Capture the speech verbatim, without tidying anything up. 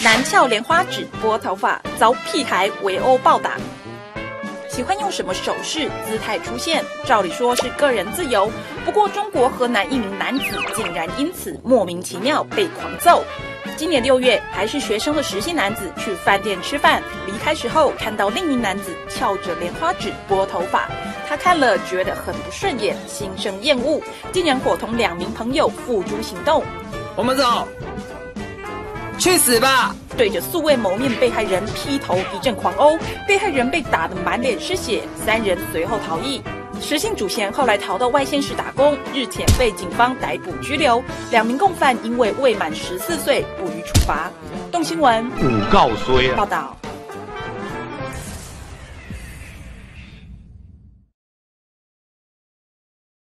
男翘莲花指拨头发，遭屁孩围殴暴打。喜欢用什么手势、姿态出现，照理说是个人自由。不过，中国河南一名男子竟然因此莫名其妙被狂揍。今年六月，还是学生的实习男子去饭店吃饭，离开时候看到另一名男子翘着莲花指拨头发，他看了觉得很不顺眼，心生厌恶，竟然伙同两名朋友付诸行动。 我们走，去死吧！ 对着素未谋面被害人劈头一阵狂殴，被害人被打得满脸是血，三人随后逃逸。实信主嫌后来逃到外县市打工，日前被警方逮捕拘留。两名共犯因为未满十四岁不予处罚。动新闻诬告衰啊！ 报道。